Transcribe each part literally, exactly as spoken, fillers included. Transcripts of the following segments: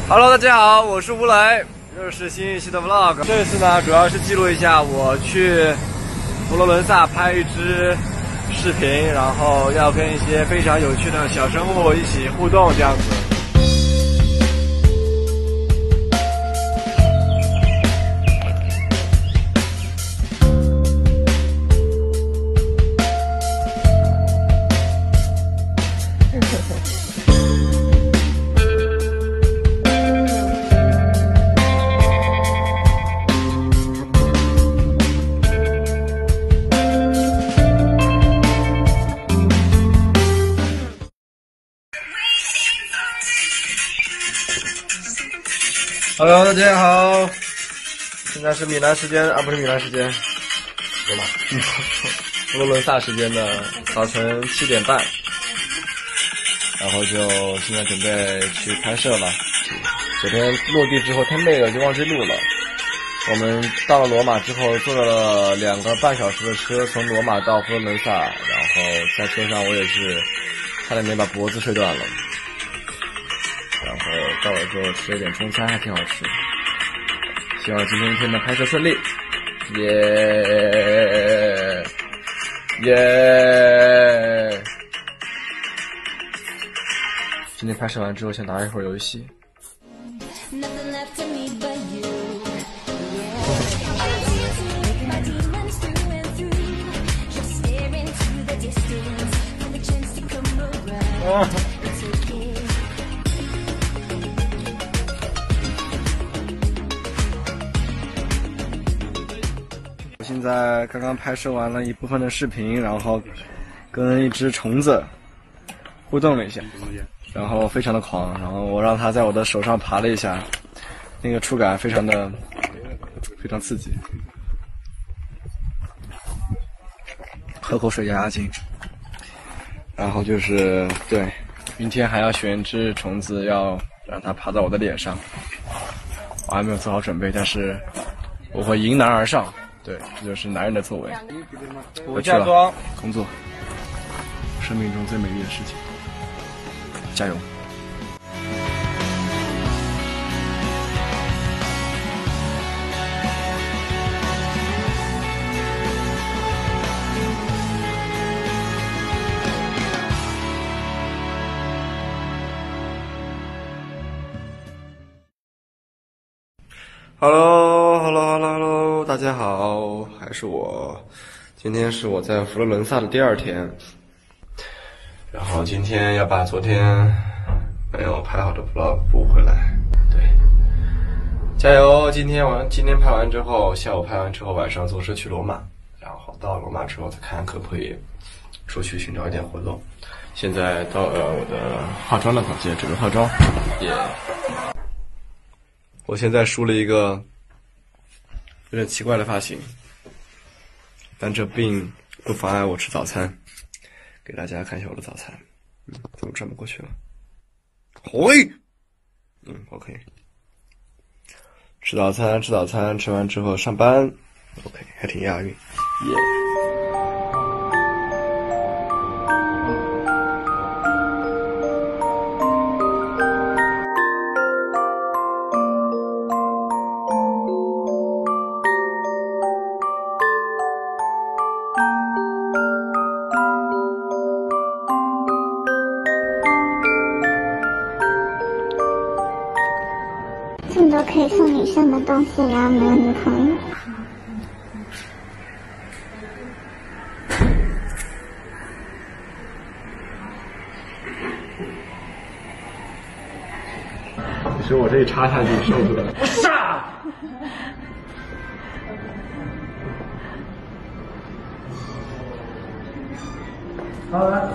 Hello， 大家好，我是吴磊，这是新一期的 vlog。这次呢，主要是记录一下我去佛罗伦萨拍一支视频，然后要跟一些非常有趣的小生物一起互动，这样子。 Hello， 大家好，现在是米兰时间啊，不是米兰时间，罗马，佛罗伦萨时间的早晨七点半，然后就现在准备去拍摄了。昨天落地之后太累了，就忘记录了。我们到了罗马之后，坐了两个半小时的车，从罗马到佛罗伦萨，然后在车上我也是差点没把脖子睡断了。 然后到了之后吃了点中餐，还挺好吃。希望今天一天的拍摄顺利，耶耶！今天拍摄完之后，先打一会儿游戏。啊！ 现在刚刚拍摄完了一部分的视频，然后跟一只虫子互动了一下，然后非常的狂，然后我让它在我的手上爬了一下，那个触感非常的非常刺激。喝口水压压惊。然后就是对，明天还要选一只虫子，要让它爬到我的脸上。我还没有做好准备，但是我会迎难而上。 对，这就是男人的作为。我去了，工作，生命中最美丽的事情。加油！ Hello，Hello，Hello，Hello， 大家好，还是我。今天是我在佛罗伦萨的第二天，然后今天要把昨天没有拍好的 vlog 补回来。对，加油！今天完，今天拍完之后，下午拍完之后，晚上坐车去罗马，然后到罗马之后再看可不可以出去寻找一点活动。现在到了我的化妆的房间，准备化妆，也、yeah。 我现在梳了一个有点奇怪的发型，但这并不妨碍我吃早餐。给大家看一下我的早餐，嗯，怎么转不过去了？嘿，嗯 ，OK。吃早餐，吃早餐，吃完之后上班 ，OK， 还挺押韵，耶、yeah。 这么多可以送女生的东西，然后没有女朋友。 你说我这一插下去受不了。我傻。好了。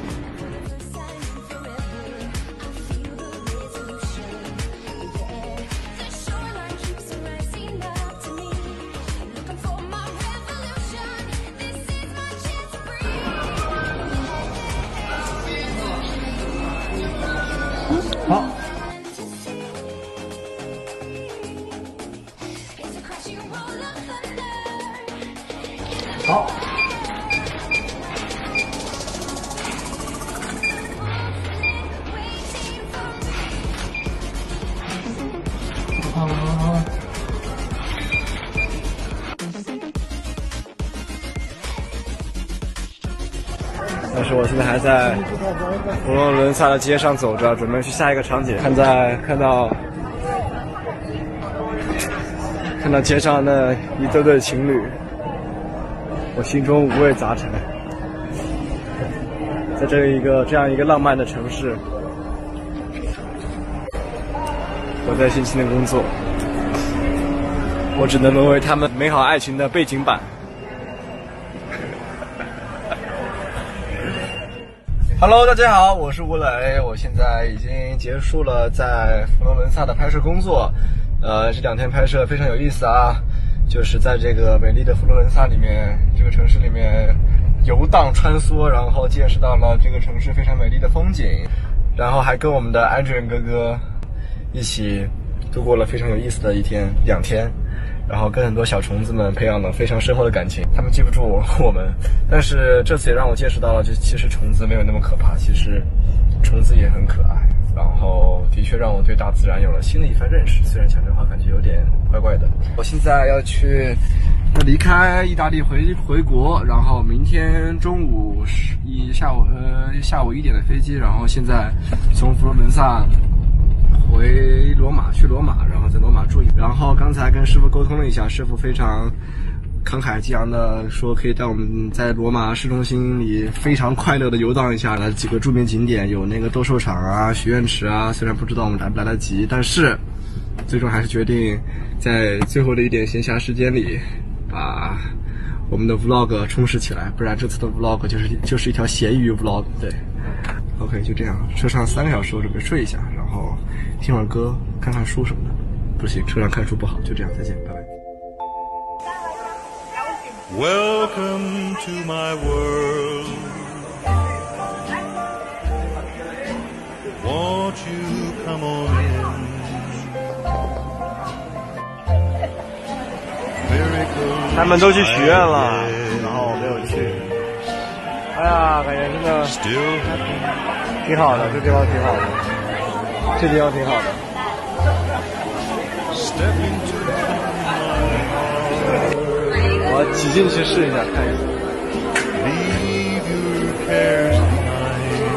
好，好， 但是我现在还在佛罗伦萨的街上走着，准备去下一个场景。看在看到看到街上那一对对情侣，我心中五味杂陈。在这一个这样一个浪漫的城市，我在辛勤的工作，我只能沦为他们美好爱情的背景板。Hello， 大家好，我是吴磊，我现在已经结束了在佛罗伦萨的拍摄工作。呃，这两天拍摄非常有意思啊，就是在这个美丽的佛罗伦萨里面，这个城市里面游荡穿梭，然后见识到了这个城市非常美丽的风景，然后还跟我们的安全哥哥一起度过了非常有意思的一天两天。然后跟很多小虫子们培养了非常深厚的感情，他们记不住我我们，但是这次也让我见识到了，就其实虫子没有那么可怕，其实虫子也很可爱。然后的确让我对大自然有了新的一番认识，虽然讲这话感觉有点怪怪的。我现在要去要离开意大利回回国，然后明天中午一下午呃下午一点的飞机，然后现在从佛罗伦萨回罗马，去罗马，然后在罗马住一。然后刚才跟师傅沟通了一下，师傅非常慷慨激昂的说可以带我们在罗马市中心里非常快乐的游荡一下，来几个著名景点，有那个斗兽场啊、许愿池啊。虽然不知道我们来不来得及，但是最终还是决定在最后的一点闲暇时间里把我们的 vlog 充实起来，不然这次的 vlog 就是就是一条咸鱼 vlog。对 ，OK， 就这样。车上三个小时，我准备睡一下，然后听会儿歌，看看书什么的。不行，车上看书不好，就这样，再见，拜拜。 Welcome to my world. Won't you come on in? Miracles 他们都去许愿了，然后我没有去。哎呀，感觉真的 still happen. 挺好的，这地方挺好的，这地方挺好的。 Step into 我挤进去试一下，看一下。 leave your cares behind.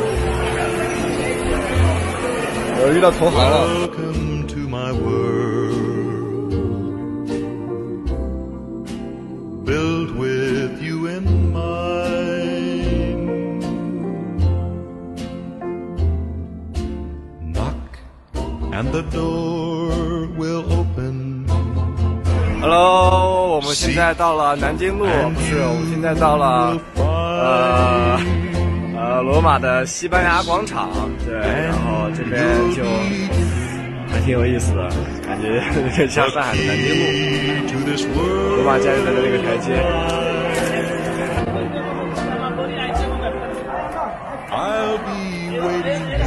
我遇到同行了。 Welcome to my world. Built with you in mind. Knock and the door will open. Hello， 我们现在到了南京路，不是，我们现在到了呃呃罗马的西班牙广场，对，然后这边就还挺有意思的，感觉有点像上海的南京路，罗马假日的那个台阶。 I'll be waiting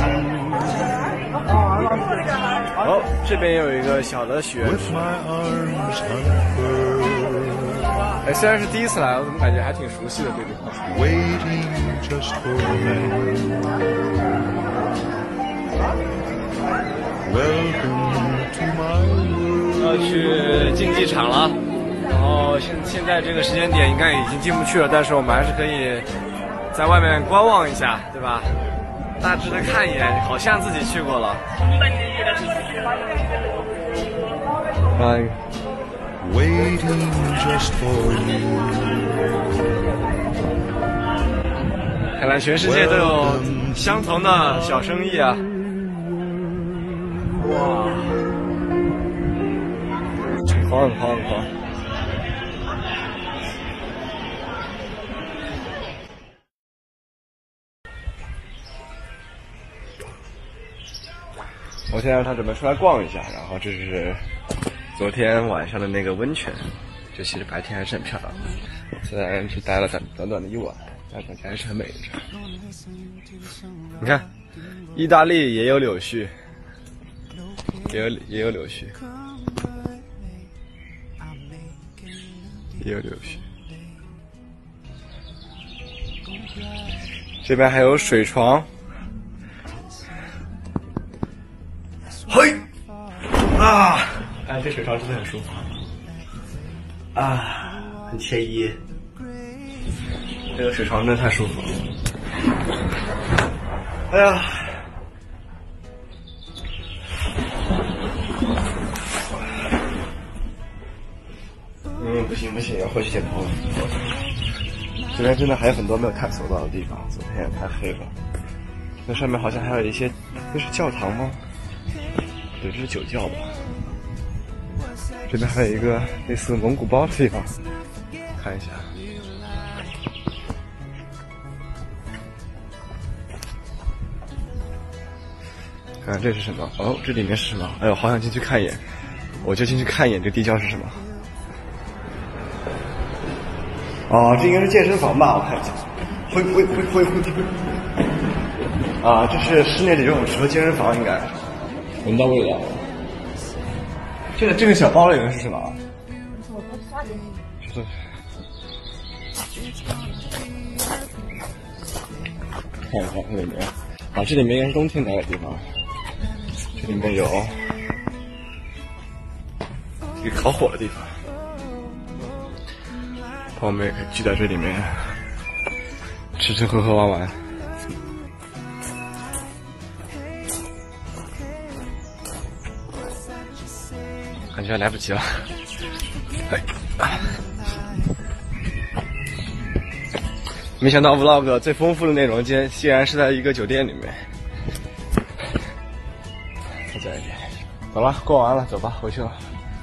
哦，这边有一个小的许愿 with 池。 my arms unfurled, 哎，虽然是第一次来，我怎么感觉还挺熟悉的这地方。 waiting just for you. Welcome to my world. 要去竞技场了，然后现现在这个时间点应该已经进不去了，但是我们还是可以在外面观望一下，对吧？大致的看一眼，好像自己去过了。哎， Waiting just for you. 看来全世界都有相同的小生意啊！哇，很狂很狂很狂！我现在让他准备出来逛一下，然后这是昨天晚上的那个温泉，就其实白天还是很漂亮的。虽然只待了短短短的一晚，但感觉还是很美的。你看，意大利也有柳絮，也有也有柳絮，也有柳絮。这边还有水床。嘿，啊！哎，这水床真的很舒服啊，很惬意。这个水床真的太舒服了。 哎呀！嗯，不行不行，要回去剪头了。这边真的还有很多没有探索到的地方，昨天也太黑了。那上面好像还有一些，这是教堂吗？对，这是酒窖吧。这边还有一个类似蒙古包的地方，看一下。看看这是什么？哦，这里面是什么？哎呦，好想进去看一眼，我就进去看一眼这地窖是什么。哦，这应该是健身房吧？我看一下，挥挥挥挥挥。啊，这是室内的游泳池和健身房，应该。闻到味道。这个这个小包里面是什么？我不刷给你。就是。看一下这里面，啊，这里面应该是冬天待的地方。这里面有一个烤火的地方。朋友们也可以聚在这里面吃吃喝喝玩玩。感觉来不及了。哎，没想到 vlog 最丰富的内容竟然竟然是在一个酒店里面。再讲一遍，走了，过完了，走吧，回去了。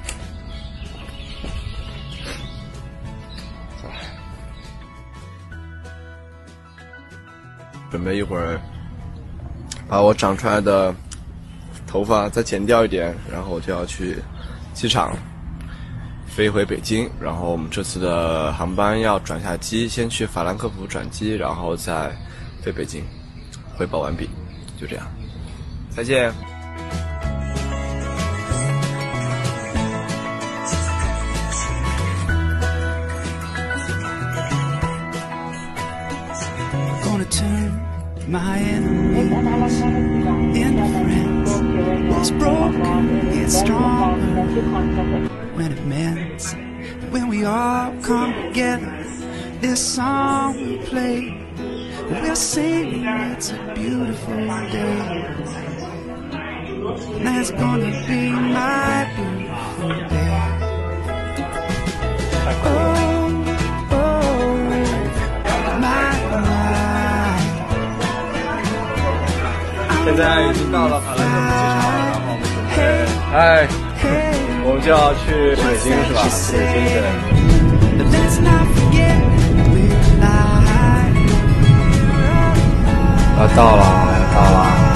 准备一会儿把我长出来的头发再剪掉一点，然后我就要去机场飞回北京。然后我们这次的航班要转下机，先去法兰克福转机，然后再飞北京。汇报完毕，就这样，再见。 My enemy into friends. What's broken gets stronger when it mends. When we all come together, this song we play, we'll sing. It's a beautiful day. That's gonna be my beautiful day. Oh, oh, my life. 现在已经到了法兰克福机场了，然后我们准备，哎，我们就要去北京是吧？北京对。要到了，要到了。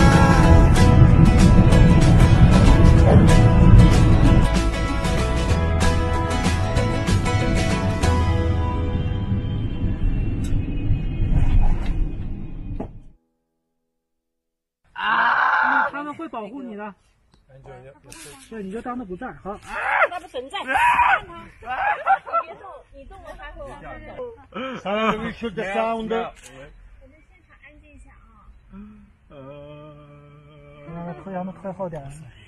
他们会保护你的，对，你就当他不在，好。 他不存在，你别动，你动了他会往上走。 啊 ，we should the sound。 我们现场安静一下啊。 呃，让他头扬的快好点。